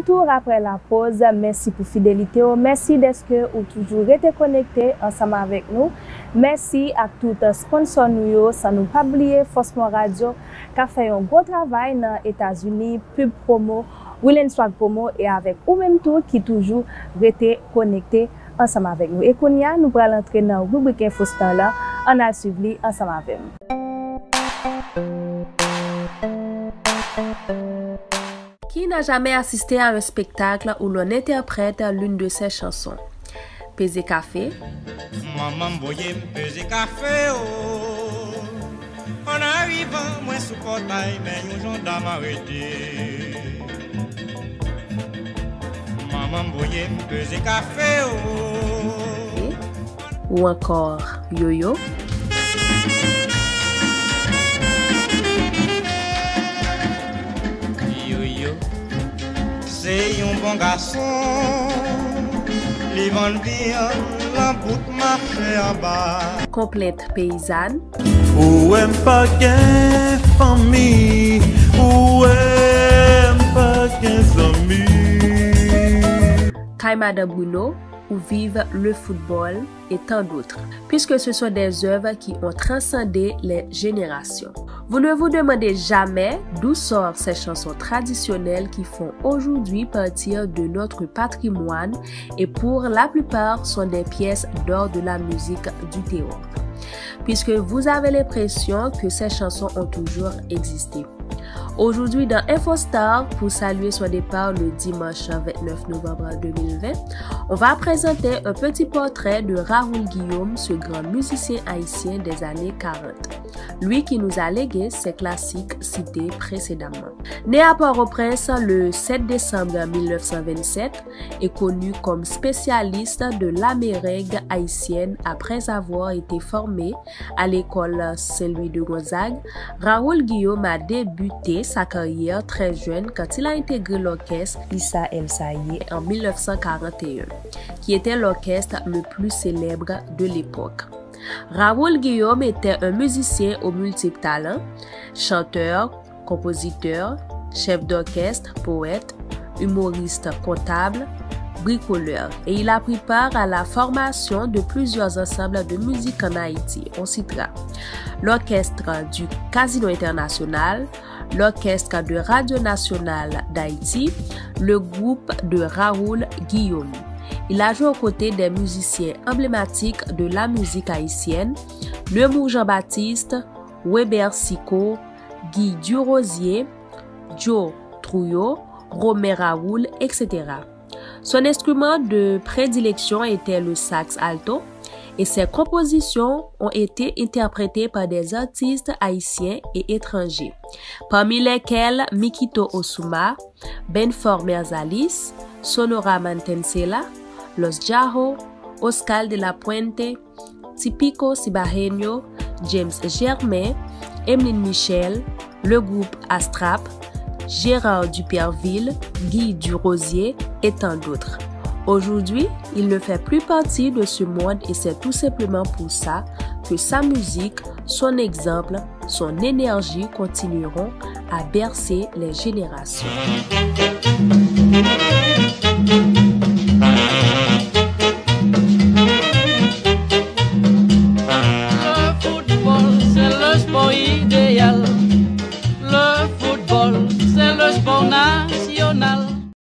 retour après la pause. Merci pour fidélité. Merci d'être que ou toujours été connecté ensemble avec nous. Merci à tout sponsor nous, sans nous pas oublier Fosmo Radio qui a fait un gros travail dans les États-Unis, pub promo, Willen Swag promo et avec ou même tout qui toujours été connecté ensemble avec nous. Et Kounia, nous allons entrer dans la rubrique InfoStar là, on a suivi ensemble avec nous. Qui n'a jamais assisté à un spectacle où l'on interprète l'une de ses chansons? Pesé café. Maman boye pesé café oh. En arrivant moi sous portail mais un gendarme arrêté. Maman boye pesé café oh. Ou encore yo-yo. C'est un bon garçon, les vend bien, la boute marché en bas. Complète paysanne. Ou aime pas qu'un famille, ou aime pas qu'un ami. Kaima de Bruno, où vivent le football et tant d'autres, puisque ce sont des œuvres qui ont transcendé les générations. Vous ne vous demandez jamais d'où sortent ces chansons traditionnelles qui font aujourd'hui partie de notre patrimoine et pour la plupart sont des pièces d'or de la musique du théâtre, puisque vous avez l'impression que ces chansons ont toujours existé. Aujourd'hui dans InfoStar, pour saluer son départ le dimanche 29 novembre 2020, on va présenter un petit portrait de Raoul Guillaume, ce grand musicien haïtien des années 40. Lui qui nous a légué ses classiques cités précédemment. Né à Port-au-Prince le 7 décembre 1927 et connu comme spécialiste de la mérengue haïtienne après avoir été formé à l'école Saint-Louis de Gonzague, Raoul Guillaume a débuté sa carrière très jeune quand il a intégré l'orchestre Issa El Saïe en 1941, qui était l'orchestre le plus célèbre de l'époque. Raoul Guillaume était un musicien aux multiples talents, chanteur, compositeur, chef d'orchestre, poète, humoriste comptable, bricoleur, et il a pris part à la formation de plusieurs ensembles de musique en Haïti. On citera l'orchestre du Casino International, l'orchestre de Radio Nationale d'Haïti, le groupe de Raoul Guillaume. Il a joué aux côtés des musiciens emblématiques de la musique haïtienne, Nemours Jean-Baptiste, Weber Sicot, Guy Durosier, Joe Trouillot, Romain Raoul, etc. Son instrument de prédilection était le sax alto et ses compositions ont été interprétées par des artistes haïtiens et étrangers, parmi lesquels Mikito Osuma, Benfor Merzalis, Sonora Mantensela, Los Jajo, Oscar de la Puente, Tipico Cibareño, James Germain, Emeline Michel, le groupe Astrap, Gérard Duperville, Guy Durosier et tant d'autres. Aujourd'hui, il ne fait plus partie de ce monde et c'est tout simplement pour ça que sa musique, son exemple, son énergie continueront à bercer les générations.